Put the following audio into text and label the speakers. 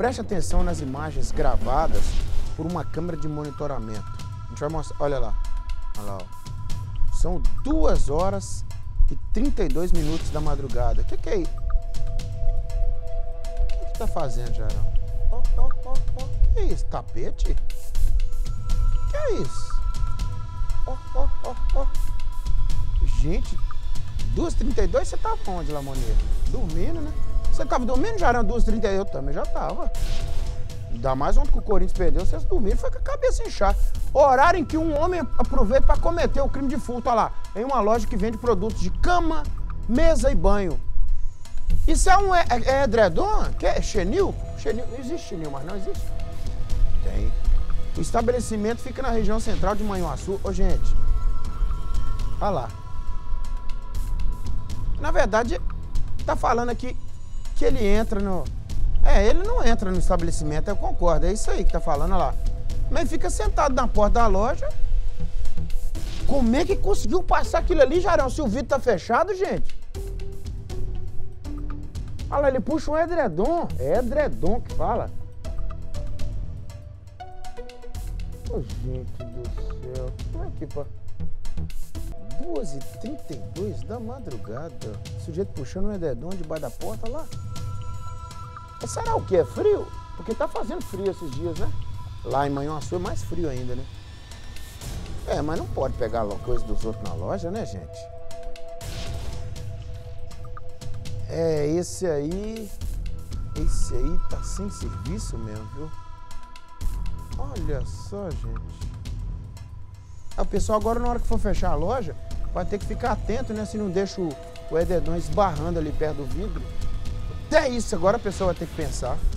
Speaker 1: preste atenção nas imagens gravadas por uma câmera de monitoramento. A gente vai mostrar, olha lá, ó. São 2 horas e 32 minutos da madrugada. O que é isso? O que tá fazendo, Jarão? Ó. Que é isso? Tapete? Que é isso? Ó. Gente, 2h32 você tava onde, Lamoneiro? Dormindo, né? Você tava dormindo, Jarão, 2h32? Eu também já tava. Ainda mais ontem que o Corinthians perdeu, vocês dormiram, foi com a cabeça inchada. Horário em que um homem aproveita para cometer o crime de furto, olha lá, em uma loja que vende produtos de cama, mesa e banho. Isso é edredom? Que é chenil? Não existe chenil, mas não existe. Tem. O estabelecimento fica na região central de Manhuaçu. Ô, gente, olha lá. Na verdade, tá falando aqui que ele entra no... ele não entra no estabelecimento, eu concordo, é isso aí que tá falando, olha lá. Mas fica sentado na porta da loja. Como é que conseguiu passar aquilo ali, Jarão, se o vidro tá fechado, gente? Olha lá, ele puxa um edredom. É edredom que fala. Ô, gente do céu. Como é que... 2h32 da madrugada. O sujeito puxando um edredom debaixo da porta, olha lá. Será o que? É frio? Porque tá fazendo frio esses dias, né? Lá em Manhuaçu é mais frio ainda, né? Mas não pode pegar coisa dos outros na loja, né, gente? Esse aí tá sem serviço mesmo, viu? Olha só, gente. O pessoal agora, na hora que for fechar a loja, vai ter que ficar atento, né? Se não deixa o edredom esbarrando ali perto do vidro. Até isso agora a pessoa vai ter que pensar.